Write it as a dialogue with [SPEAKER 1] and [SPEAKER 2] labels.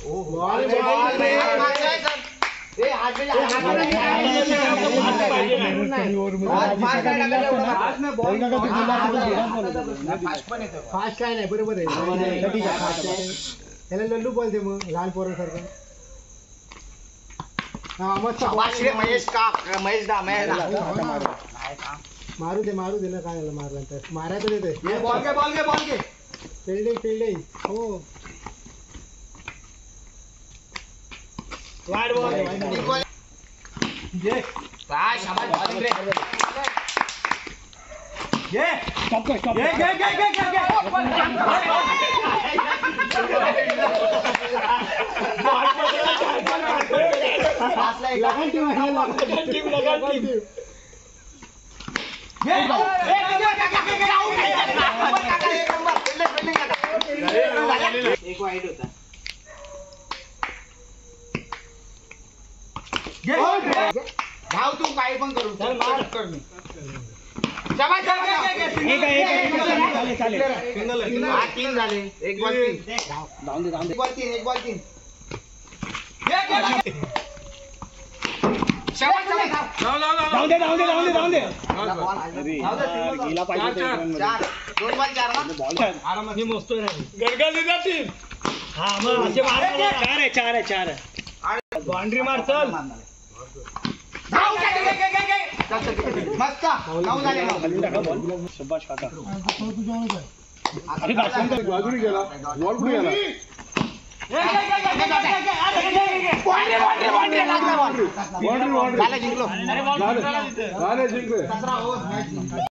[SPEAKER 1] Fast काय नाही बरोबर आहे. त्याला लल्लू बोलते मग लहान पोरांसारखं. मारू दे ना काय झालं मारल्यानंतर मारायचं देते. फिल्डिंग हो वाईड बॉल एक वाईट होता. धाव तू काही पण करू चल मार कर मी. तीन झाले. एक बॉल तीन. चार बाउंड्री मार चल. मस्त 9 झाले.
[SPEAKER 2] शब्बाश काका.
[SPEAKER 3] बाजूने गेला बॉल पुढे गेला.
[SPEAKER 1] जिंकलो.